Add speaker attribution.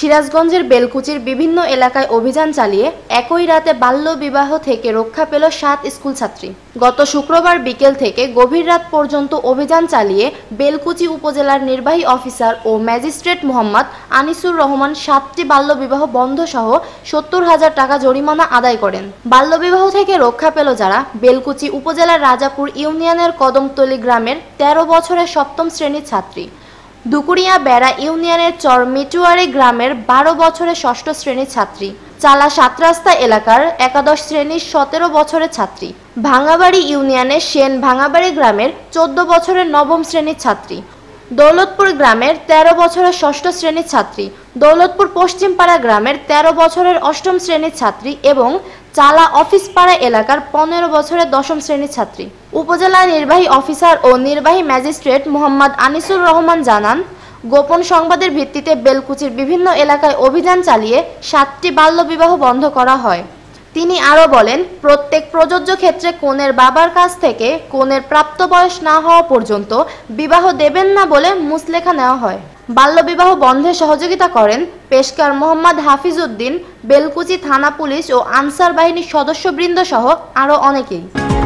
Speaker 1: সিরাজগঞ্জের বেলকুচির বিভিন্ন এলাকায় অভিযান চালিয়ে একই রাতে বাল্যবিবাহ থেকে রক্ষা পেল 7 স্কুল ছাত্রী। গত শুক্রবার বিকেল থেকে গভীর রাত পর্যন্ত অভিযান চালিয়ে বেলকুচি উপজেলার নির্বাহী অফিসার ও ম্যাজিস্ট্রেট মোহাম্মদ আনিসুর রহমান 7টি বাল্যবিবাহ বন্ধ সহ 70,000 টাকা জরিমানা আদায় করেন। বাল্যবিবাহ থেকে রক্ষা পেল যারা, বেলকুচি উপজেলার রাজাপুর ইউনিয়নের কদমতলী গ্রামের 13 বছরের 7ম শ্রেণীর ছাত্রী, দুকুরিয়া বেড়া ইউনিয়নের চর মিটুয়ারি গ্রামের 12 বছরের 6ষ্ঠ শ্রেণীর ছাত্রী, চালা 7 রাস্তা এলাকার একাদশ শ্রেণীর 17 বছরের ছাত্রী, ভাঙাবাড়ি ইউনিয়নের সেন ভাঙাবাড়ি গ্রামের 14 বছরের 9ম শ্রেণীর ছাত্রী, দৌলতপুর গ্রামের 13 বছরের 6ষ্ঠ শ্রেণীর ছাত্রী, দৌলতপুর পশ্চিমপাড়া গ্রামের 13 বছরের 8ম শ্রেণীর ছাত্রী এবং চালা অফিসপাড়া এলাকার 15 বছরের 10ম শ্রেণীর ছাত্রী। উপজেলা নির্বাহী অফিসার ও নির্বাহী ম্যাজিস্ট্রেট মোহাম্মদ আনিসুর রহমান জানান, গোপন সংবাদের ভিত্তিতে বেলকুচির বিভিন্ন এলাকায় অভিযান চালিয়ে 7টি বাল্যবিবাহ বন্ধ করা হয়। তিনি আরও বলেন, প্রত্যেক প্রযোজ্য ক্ষেত্রে কনের বাবার কাছ থেকে কনের প্রাপ্তবয়স না হওয়া পর্যন্ত বিবাহ দেবেন না বলে মুচলেখা নেওয়া হয়। বাল্যবিবাহ বন্ধে সহযোগিতা করেন পেশকার মোহাম্মদ হাফিজ উদ্দিন, বেলকুচি থানা পুলিশ ও আনসার বাহিনীর সদস্যবৃন্দ সহ আরও অনেকেই।